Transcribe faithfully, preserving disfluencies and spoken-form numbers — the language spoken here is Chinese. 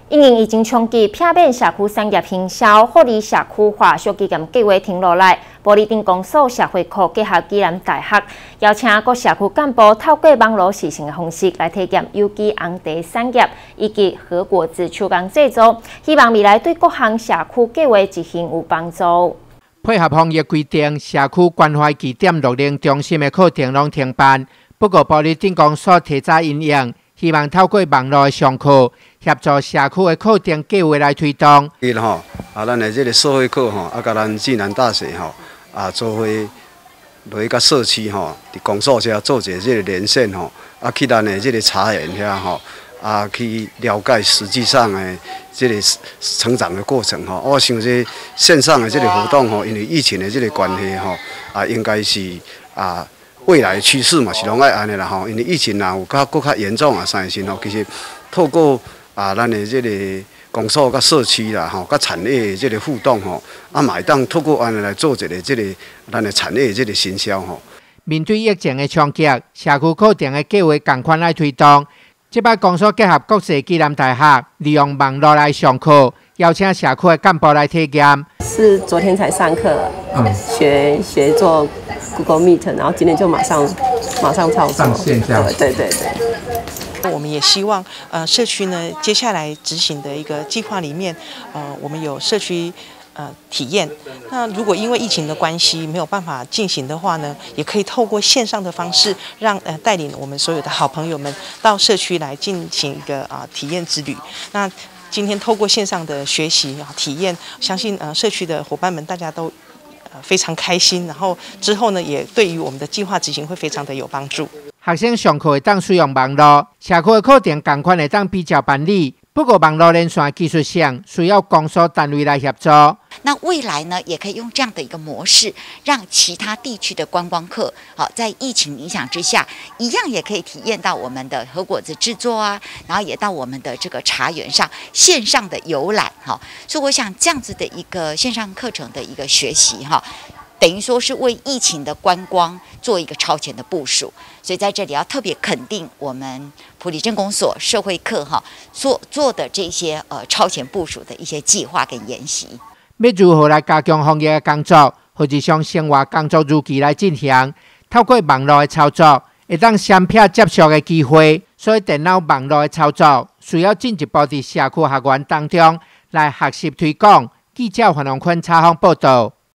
因应疫情冲击，避免社区产业行销、互利社区化小基金计划停落来，玻璃镇公所社会科结合暨南大学，邀请各社区干部透过网络视讯的方式来体验有机红茶产业以及和果子手工制作，希望未来对各项社区计划执行有帮助。 配合防疫规定，社区关怀据点乐龄中心的课程拢停办，不过玻璃镇公所提早因应。 希望透过网络的上课，协助社区的课程计划来推动。 伊吼，啊，咱的这个社会课吼，啊，甲咱暨南大学吼，啊，做伙落去甲社区吼，伫公所遮做一个这个连线吼，啊，去咱的这个茶园遐吼，啊，去了解实际上的这个成长的过程吼。我想这线上的这个活动吼，因为疫情的这个关系吼，啊，应该是啊。 未来的趋势嘛是拢爱安尼啦吼，因为疫情若有较搁较严重啊，啥时吼，其实透过啊咱的这个公所甲社区啦吼，甲产业的这个互动吼，啊嘛会当透过安尼来做一个这个咱的产业的这个行销吼。 面对疫情的冲击，社区课程的计划共款来推动。这摆公所结合国际暨南大学，利用网络来上课，邀请社区的干部来体验。 是昨天才上课，嗯、学学做 Google Meet， 然后今天就马上马上操作。上线这样。对对对。 我们也希望，呃，社区呢接下来执行的一个计划里面，呃，我们有社区。 呃，体验。那如果因为疫情的关系没有办法进行的话呢，也可以透过线上的方式，让呃带领我们所有的好朋友们到社区来进行一个啊、呃、体验之旅。那今天透过线上的学习啊体验，相信呃社区的伙伴们大家都呃非常开心。然后之后呢，也对于我们的计划执行会非常的有帮助。 学生上课会当使用网络，社区的课程同款会当比较办理。 不过，网络连线技术上需要公所单位来协助。 那未来呢，也可以用这样的一个模式，让其他地区的观光客，好，在疫情影响之下，一样也可以体验到我们的和果子制作啊，然后也到我们的这个茶园上线上的游览，哈。所以我想这样子的一个线上课程的一个学习，哈。 等于说是为疫情的观光做一个超前的部署，所以在这里要特别肯定我们埔里镇公所社会课哈所做的这些呃超前部署的一些计划跟研习。 要如何来加强防疫的工作，或者向生活工作如期来进行？透过网络的操作，会当闪避接触的机会，所以电脑网络的操作需要进一步伫社区学员当中来学习推广。记者黄龙坤采访报道。